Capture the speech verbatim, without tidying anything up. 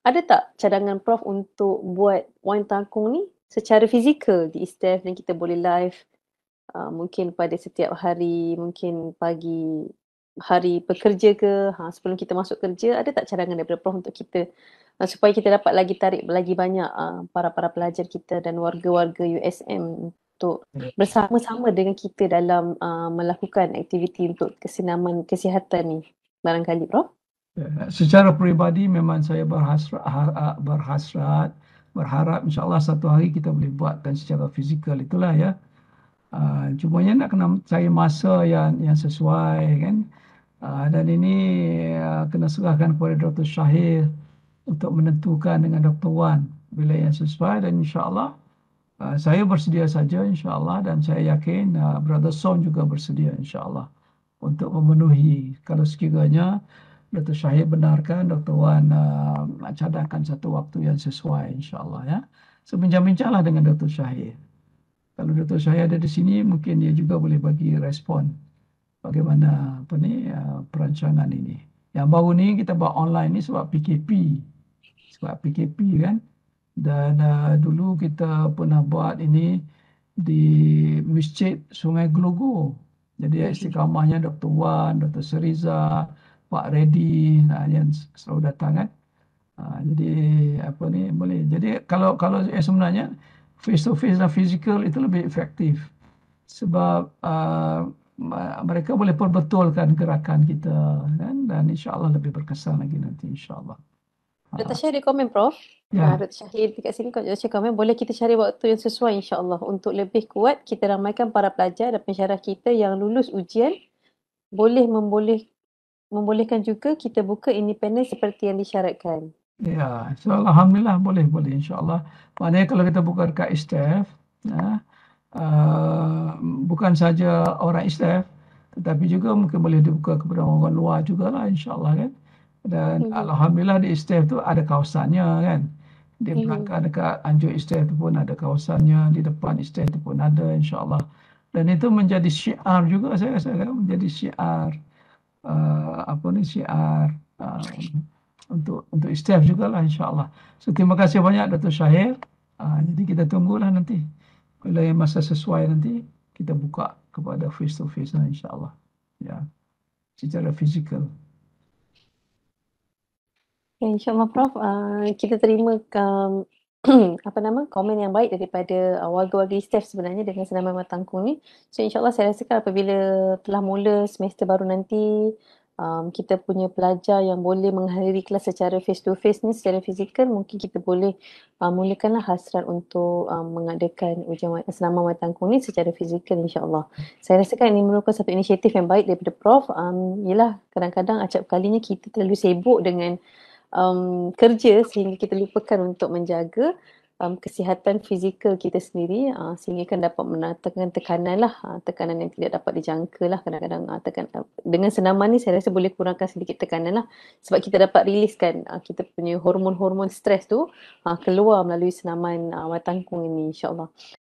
ada tak cadangan Prof untuk buat wine tangkung ni secara fizikal di Isteff dan kita boleh live, uh, mungkin pada setiap hari, mungkin pagi hari pekerja ke, ha, sebelum kita masuk kerja, ada tak cadangan daripada Prof untuk kita, uh, supaya kita dapat lagi tarik lagi banyak uh, para-para pelajar kita dan warga-warga U S M untuk Ya. bersama-sama dengan kita dalam uh, melakukan aktiviti untuk kesenaman kesihatan ni barangkali Prof? Ya, secara peribadi memang saya berhasrat, ha- berhasrat berharap insyaAllah satu hari kita boleh buatkan secara fizikal itulah ya. Uh, cumanya nak kena cari masa yang yang sesuai kan. Uh, dan ini uh, kena serahkan kepada Doktor Syahir untuk menentukan dengan Doktor Wan bila yang sesuai dan insyaAllah uh, saya bersedia saja insyaAllah dan saya yakin uh, Brother Son juga bersedia insyaAllah untuk memenuhi kalau sekiranya Doktor Syahir benarkan Doktor Wan uh, cadangkan satu waktu yang sesuai insyaAllah ya. So bincang-bincanglah dengan Doktor Syahir. Kalau Doktor Syahir ada di sini mungkin dia juga boleh bagi respon bagaimana apa ni uh, perancangan ini. Yang baru ni kita buat online ni sebab P K P. Sebab P K P kan. Dan uh, dulu kita pernah buat ini di Masjid Sungai Gelogo. Jadi Mhm. istiqamahnya Doktor Wan, Doktor Seriza, Pak Reddy nah, yang selalu datang kan. Uh, jadi apa ni boleh. Jadi kalau kalau eh, sebenarnya face to face dan physical itu lebih efektif. Sebab uh, mereka boleh perbetulkan gerakan kita kan dan insya-Allah lebih berkesan lagi nanti insya-Allah. Doktor Ha, Syahir ada komen Prof. Uh, ya. Doktor Syahir dekat sini Doktor Syahir komen boleh kita cari waktu yang sesuai insya-Allah untuk lebih kuat kita ramaikan para pelajar dan pensyarah kita yang lulus ujian boleh memboleh membolehkan juga kita buka independen seperti yang disyaratkan. Ya, so alhamdulillah boleh boleh insya-Allah. Maknanya kalau kita buka dekat Isteff ya, uh, bukan saja orang Isteff tetapi juga mungkin boleh dibuka kepada orang luar jugalah insya-Allah kan. Dan Mhm. alhamdulillah di Isteff tu ada kawasannya kan. Di Mhm. belakang dekat Anjur Isteff tu pun ada kawasannya, di depan Isteff tu pun ada insya-Allah. Dan itu menjadi syiar juga saya rasa kan, menjadi syiar uh, apa ni syiar uh, untuk untuk Isteff jugalah insya-Allah. So terima kasih banyak Datuk Syahir. Uh, jadi kita tunggulah nanti bila yang masa sesuai nanti kita buka kepada face to face lah insya-Allah. Ya, secara fizikal. Ya, InsyaAllah Prof, uh, kita terima um, apa nama komen yang baik daripada uh, warga-warga Isteff sebenarnya dengan Senaman Matangkung ni. So insyaAllah saya rasakan apabila telah mula semester baru nanti, um, kita punya pelajar yang boleh menghadiri kelas secara face to face ni secara fizikal, mungkin kita boleh uh, mulakanlah hasrat untuk um, mengadakan ujian Senaman Matangkung ni secara fizikal insyaAllah. Saya rasakan ini merupakan satu inisiatif yang baik daripada Prof. Um, yelah kadang-kadang acap kalinya kita terlalu sibuk dengan um, kerja sehingga kita lupakan untuk menjaga um, kesihatan fizikal kita sendiri uh, sehingga kan dapat menatangkan tekanan lah, uh, tekanan yang tidak dapat dijangka lah kadang-kadang uh, tekan, uh, dengan senaman ni saya rasa boleh kurangkan sedikit tekanan lah sebab kita dapat riliskan uh, kita punya hormon-hormon stres tu uh, keluar melalui senaman uh, watangkung ini insyaAllah.